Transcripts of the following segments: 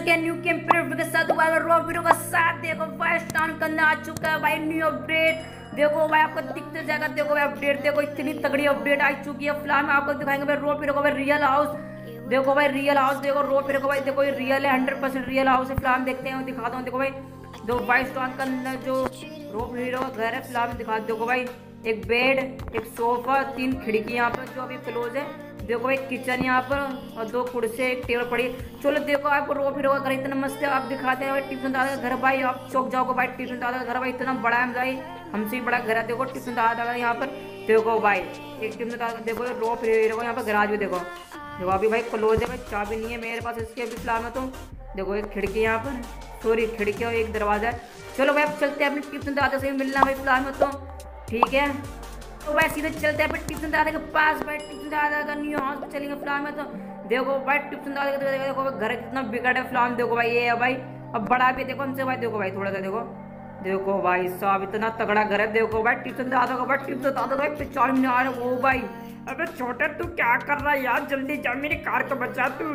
चुके हैं new campaign के साथ दोबारा रॉ वीडियो का साथ। देखो भाई स्टान करने आ चुका है भाई न्यू अपडेट। देखो भाई आपको दिखते जाएगा। देखो भाई अपडेट देखो इतनी तगड़ी अपडेट आ चुकी है। फिलहाल में आपको दिखाएंगे भाई रॉ वीडियो को भाई रियल हाउस। देखो भाई रियल हाउस देखो रॉ वीडियो को भाई देखो ये रियल है 100% रियल हाउस है। फिलहाल देखते हैं दिखाता हूँ। देखो भाई दो भाई स्टान का अंदर जो रॉ वीडियो का घर है फिलहाल में दिखा। देखो भाई एक बेड एक सोफा 3 खिड़की यहाँ पर जो अभी क्लोज है। देखो एक किचन यहाँ पर और 2 कुर्सी एक टेबल पड़ी। चलो देखो आपको रो फिर घर इतना मस्त है। आप दिखाते हैं भाई टिप्सन दादा का घर भाई। आप चौक जाओगे भाई टिप्सन दादा का घर भाई इतना बड़ा है भाई हमसे भी बड़ा घर है। देखो टिप्सन दादा का यहाँ पर देखो भाई एक टिप्सन दादा देखो रो फिर यहाँ पर गराज भी देखो। देखो अभी भाई क्लोज है भाई चाबी नहीं है मेरे पास इसके अभी फिलहाल में। तो देखो एक खिड़की यहाँ पर सॉरी खिड़की और एक दरवाजा है। चलो भाई अब चलते हैं अपने टिप्सन दादा से मिलना भाई फिलहाल में। तो ठीक है तो भाई सीधे चलते हैं भाई टिप्सन दादा के पास। भाई टिप्सन दादा का न्यू हाउस पे चलेंगे फिलहाल में। तो देखो भाई टिप्सन दादा का देखो घर कितना बिगड़ है फिलहाल। देखो भाई ये है भाई अब बड़ा भी देखो हमसे भाई। देखो भाई थोड़ा सा देखो देखो भाई साहब इतना तगड़ा घर है। देखो भाई टिप्सन दादा का भाई टिप्सन दादा भाई 50 में आ रहे वो भाई। अबे छोटे तू क्या कर रहा है यार जल्दी जा मेरी कार को बचा तू।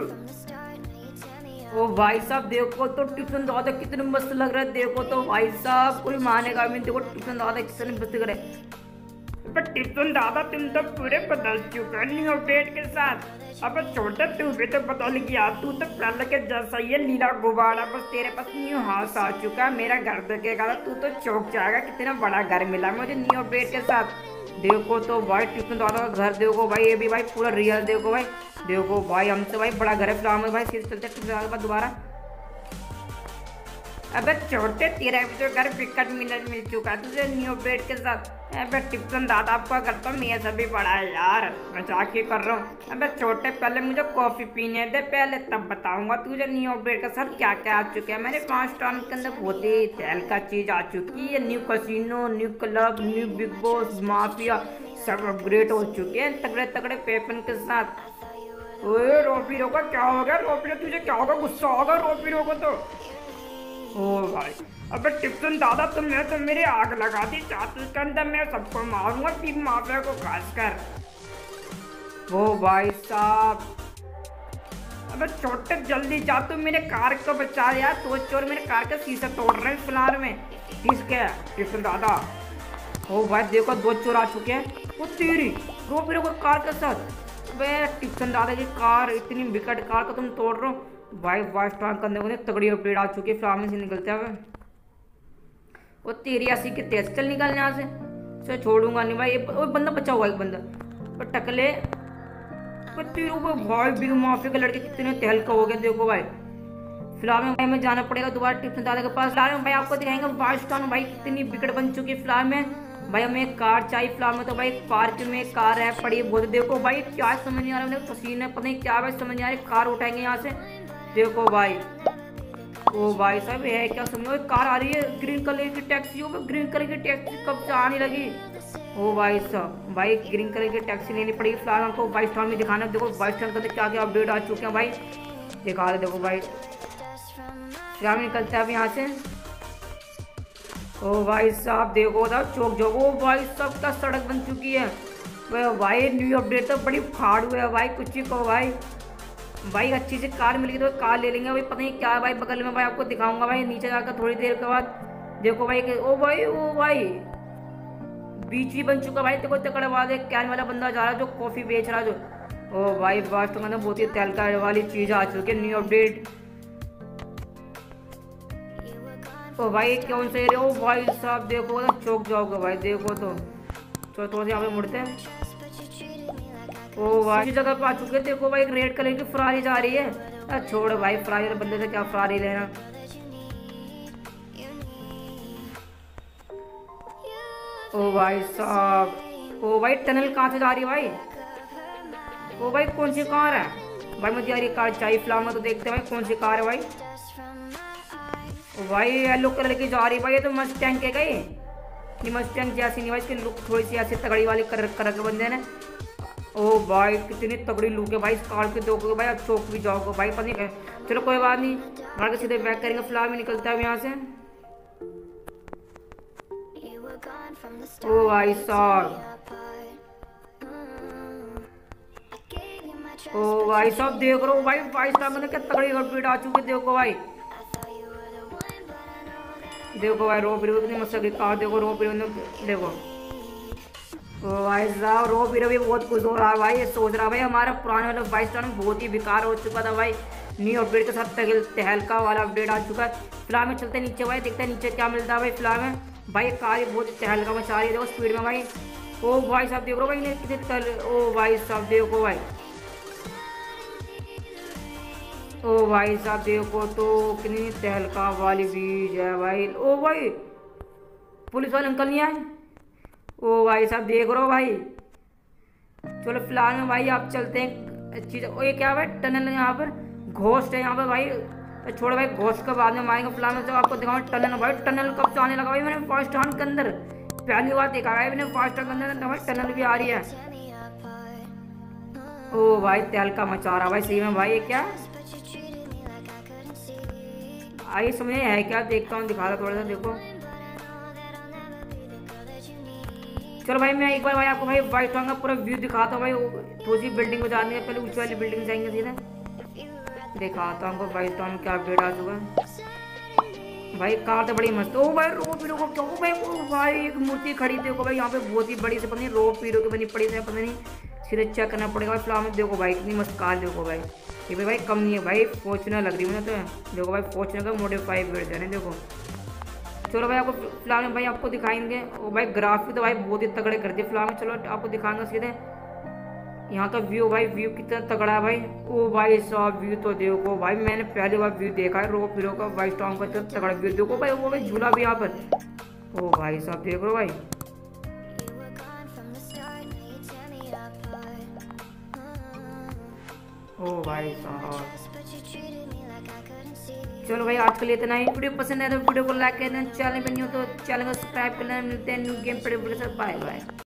ओ भाई साहब देखो तो टिप्सन दादा कितने मस्त लग रहा है। देखो तो भाई साहब कोई मानेगा मैं। देखो टिप्सन दादा कितने मस्त लग रहे हैं। टिप्सन दादा तुम तो पूरे बदल चुका न्यू अपडेट के साथ। अब छोटे तू भी तो बदल गया। तू तो पहले के जैसा ही नीला गुब्बारा बस तेरे पास न्यू हाउस आ चुका है। मेरा घर देखेगा तू तो चौंक जाएगा कितना बड़ा घर मिला मुझे न्यू अपडेट के साथ। देखो तो भाई टिप्सन दादा का घर देखो भाई ये भी भाई पूरा रियल देखो भाई। देखो भाई हमसे भाई बड़ा घर है फिलहाल भाई सीधे चलते टिप्सन दादा के पास दोबारा। अबे छोटे तेरा भी तो घर विकट मिल चुका है तुझे न्यू अपडेट के साथ। अबे टिप्सन दादा आपका घर तो मेरे से भी बड़ा है यार मजाक ही कर रहा हूँ। अबे छोटे पहले मुझे कॉफी पीने दे पहले तब बताऊंगा तुझे न्यू अपडेट के साथ क्या क्या आ चुके हैं। मेरे 5 टाउन के अंदर बहुत ही तेल का चीज आ चुकी है। New casino new club new big boss mafia सब अपग्रेड हो चुके हैं तगड़े तगड़े पेपन के साथ। ओए रोपीरो का क्या होगा रोपीरो तुझे क्या होगा गुस्सा होगा रोपीरो को तो। ओ भाई अबे टिप्सन दादा तुमने तो मेरी आग लगा दी चातुल के अंदर। मैं सबको मारूंगा 3 माफिया को खास कर। ओ भाई साहब अबे छोटे जल्दी जा तू मेरे कार को बचा यार। तो चोर मेरे कार का शीशा तोड़ रहे हैं फिलहाल में। किसके टिप्सन दादा। ओ भाई देखो 2 चोर आ चुके हैं। वो तेरी रो फिर कार के साथ। अबे टिप्सन दादा की कार इतनी विकट कार को तुम तोड़ रहे हो भाई। वाइस ट्रांस करने को तगड़ी अपडेट आ चुकी है फिलहाल से निकलते हैं। वो तेरी ऐसी के तेज चल निकलने यहाँ से छोड़ूंगा नहीं भाई। वो बंदा बचा हुआ एक बंदा पर टकले तेरे को भाई बिग माफिया के लड़के कितने तहलका हो गए। देखो भाई फिलहाल में भाई मैं जाना पड़ेगा दोबारा टिप्सन दादा के पास। फिलहाल में भाई आपको दिखाएंगे वाइस टाउन भाई कितनी बिगड़ बन चुकी है फिलहाल में। भाई हमें एक कार चाहिए फिलहाल में। तो भाई पार्क में एक कार है पड़ी बहुत। देखो भाई क्या समझ नहीं आ रहा है पसीने पता नहीं क्या भाई समझ नहीं आ रही। कार उठाएंगे यहाँ से देखो भाई। ओ भाई साहब है क्या समझो कार आ रही है ग्रीन कलर की टैक्सी। होगा ग्रीन कलर की टैक्सी कब से आने लगी। ओ भाई साहब भाई ग्रीन कलर की टैक्सी लेनी पड़ेगी फिलहाल हमको वाइस टाउन में दिखाना। देखो वाइस टाउन का क्या क्या अपडेट आ चुके हैं भाई दिखा दे। देखो भाई फिलहाल निकलते हैं अब यहाँ से। ओ भाई साहब देखो था चौक जाओ। ओ भाई साहब क्या सड़क बन चुकी है भाई। न्यू अपडेट तो बड़ी फाड़ हुआ है भाई कुछ ही कहो भाई। भाई अच्छी सी कार मिल गई तो कार ले लेंगे भाई। पता नहीं क्या है भाई बगल में भाई आपको दिखाऊंगा भाई नीचे जाकर थोड़ी देर के बाद। देखो भाई ओ भाई बीच ही बन चुका भाई। देखो तकड़ा वाले कैन वाला बंदा जा रहा है जो कॉफी बेच रहा है जो। ओ भाई वास्तव तो मतलब बहुत ही तहलका वाली चीज आ चुकी है न्यू अपडेट। ओ भाई कौन से एरिया। ओ भाई साहब देखो तो चौक जाओगे भाई। देखो तो थोड़ा सा यहाँ पे मुड़ते हैं। ओ भाई जगह पे आ चुके हैं। देखो भाई एक रेड कलर की फरारी जा रही है। छोड़ भाई फरारी वाले बंदे से क्या फरारी लेना। ओ भाई साहब ओ भाई टनल कहाँ से जा रही है भाई। ओ भाई कौन सी कार है भाई मुझे यार ये कार चाहिए फिलहाल में। तो देखते हैं भाई कौन सी कार है भाई। ओ भाई येलो कलर की जा रही है भाई। ये तो मस्टैंग है गई ये मस्टैंग जैसी नहीं भाई। इसकी लुक थोड़ी सी ऐसी तगड़ी वाली कर के बंदे ने। ओ भाई कितनी तगड़ी लुक है भाई इस कार के। दो भाई अब चौक भी जाओगे भाई पता नहीं। चलो कोई बात नहीं गाड़ी सीधे बैक करेंगे फिलहाल में निकलता है यहाँ से। ओ भाई साहब ओ भाई साहब देख रहे हो भाई, 5 स्टार में क्या तगड़ी अपडेट आ चुकी है। देखो भाई, देखो भाई रो पीरो कितनी मस्त लगी कार। देखो रो पीरो ने, देखो ओ भाई साहब रो पीरो भी बहुत खुश हो रहा है भाई। ये सोच रहा है भाई हमारा पुराने वाला 22 स्टार में बहुत ही बेकार हो चुका था भाई, न्यू अपडेट के साथ तहलका वाला अपडेट आ चुका है। फिलहाल में चलते हैं नीचे भाई, देखते हैं नीचे क्या मिलता है भाई। फिलहाल में भाई कार बहुत तहलका मचा रही है, देखो स्पीड में भाई। ओ भाई साहब देख रहे हो भाई ने कितने ओ भाई साहब देखो भाई, ओ भाई साहब देखो तो कितनी तहलका वाली बीज है भाई। ओ भाई पुलिस वाले अंकल नहीं आए। ओ भाई साहब देख रहे हो भाई। चलो फिलहाल में भाई आप चलते हैं चीज। ओ ये क्या भाई टनल है यहाँ पर, घोस्ट है यहाँ पर भाई। तो छोड़ो भाई घोस्ट का बाद में मारेंगे। फिलहाल में तो आपको दिखाऊंगा टनल भाई। टनल कब से आने लगा भाई, मैंने फर्स्ट टाइम के अंदर पहली बार देखा भाई मैंने फर्स्ट टाइम के अंदर भाई टनल भी आ रही है। ओ भाई तहलका मचा रहा भाई सही में भाई। ये क्या आइए समझ है क्या, देखता हूँ दिखा रहा थोड़ा सा। देखो चलो भाई मैं एक बार भाई आपको भाई व्हाइट टाउन का पूरा व्यू दिखाता हूँ भाई। थोड़ी सी बिल्डिंग को जाने से पहले ऊंची वाली बिल्डिंग जाएंगे सीधे, दिखाता हूँ आपको व्हाइट टाउन क्या अपडेट आ चुका है भाई। कार तो बड़ी मस्त। ओ भाई रो पीरो को क्या भाई, ओ भाई एक मूर्ति खड़ी देखो भाई यहाँ पे बहुत ही बड़ी से, पता नहीं रो पीरो की बनी पड़ी से, पता नहीं सीधे चेक करना पड़ेगा भाई। फिलहाल में देखो भाई कितनी मस्त कार देखो भाई। ये भाई कम नहीं है भाई, फॉर्च्यूनर लग रही है मुझे तो। देखो भाई फॉर्च्यूनर का मॉडिफाइड वर्जन है देखो। चलो भाई आपको फिलहाल में भाई आपको दिखाएंगे। ओ भाई ग्राफिक तो भाई बहुत ही तगड़े कर दिए। फिलहाल में चलो आपको दिखाएंगे सीधे यहाँ का व्यू भाई, व्यू कितना तगड़ा है भाई। ओ भाई साहब व्यू तो देखो भाई, मैंने पहली बार व्यू देखा है रो पीरो का व्हाइट टाउन का, इतना तगड़ा व्यू देखो भाई। वो भाई झूला भी यहाँ पर। ओ भाई साहब देख लो भाई। ओ भाई साहब चलो भाई आज के लिए इतना ही। वीडियो पसंद है तो वीडियो को लाइक कर देना, चैनल पे न्यू तो चैनल को सब्सक्राइब कर लेना। मिलते हैं न्यू गेम पर, बाय बाय।